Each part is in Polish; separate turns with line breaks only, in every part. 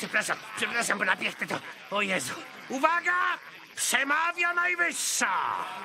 Przepraszam, bo napiękne to... O Jezu. Uwaga! Przemawia najwyższa!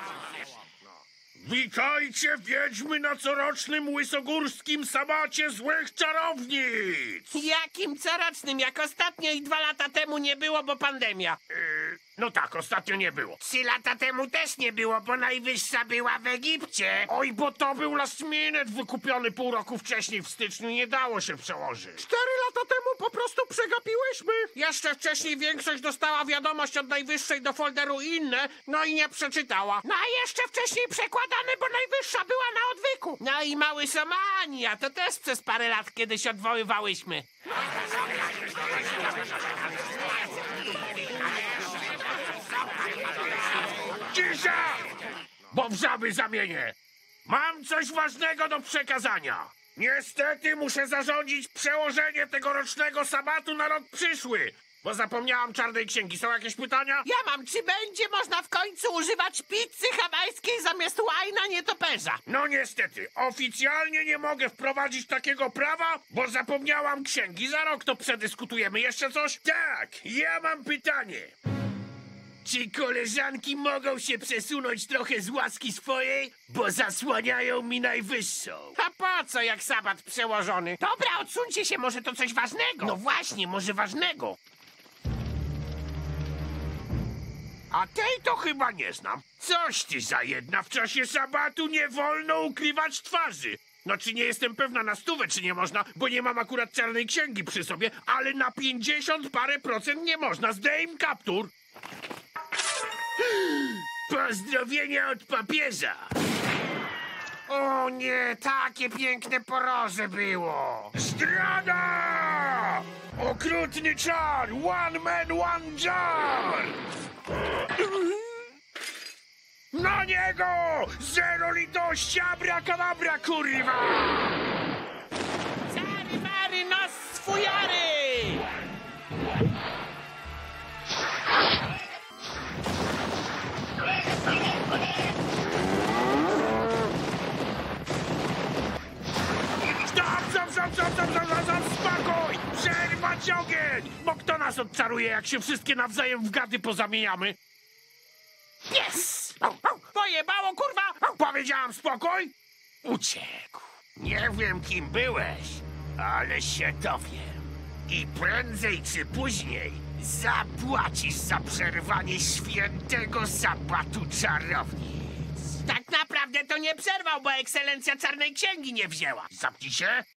Witajcie, wiedźmy, na corocznym łysogórskim sabacie złych czarownic!
Jakim corocznym, jak ostatnio i 2 lata temu nie było, bo pandemia.
No tak, ostatnio nie było.
3 lata temu też nie było, bo najwyższa była w Egipcie.
Oj, bo to był last minute wykupiony pół roku wcześniej, w styczniu, nie dało się przełożyć.
4 lata temu po prostu przegapiłyśmy.
Jeszcze wcześniej większość dostała wiadomość od najwyższej do folderu inne, no i nie przeczytała.
No a jeszcze wcześniej przekładane, bo najwyższa była na odwyku. No i mały Somania, to też przez parę lat kiedyś odwoływałyśmy.
Cisza! Bo w żaby zamienię. Mam coś ważnego do przekazania. Niestety muszę zarządzić przełożenie tegorocznego sabatu na rok przyszły, bo zapomniałam czarnej księgi. Są jakieś pytania?
Ja mam, czy będzie można w końcu używać pizzy hawajskiej zamiast łajna nietoperza?
No niestety, oficjalnie nie mogę wprowadzić takiego prawa, bo zapomniałam księgi. Za rok to przedyskutujemy. Jeszcze coś? Tak, ja mam pytanie. Czy koleżanki mogą się przesunąć trochę z łaski swojej, bo zasłaniają mi najwyższą?
A po co, jak sabat przełożony? Dobra, odsuńcie się, może to coś ważnego.
No właśnie, może ważnego. A tej to chyba nie znam. Coś ty za jedna, w czasie sabatu nie wolno ukrywać twarzy. No czy nie jestem pewna na 100, czy nie można, bo nie mam akurat czarnej księgi przy sobie, ale na 50 parę procent nie można. Zdejm kaptur. Pozdrowienia od papieża.
O nie, takie piękne poroże było.
Zdrada! Okrutny czar! One man, one jar! Na niego! Zero litości, abracadabra, kurwa!
Czary mary, nos swujary!
Stop, spokój! Przerwać ogień! Bo kto nas odczaruje, jak się wszystkie nawzajem w gady pozamieniamy?
Yes! Pojebało, kurwa!
Powiedziałam spokój? Uciekł. Nie wiem, kim byłeś, ale się dowiem. I prędzej czy później zapłacisz za przerwanie świętego sabatu czarownic.
Tak naprawdę to nie przerwał, bo ekscelencja czarnej księgi nie wzięła.
Zamknij się.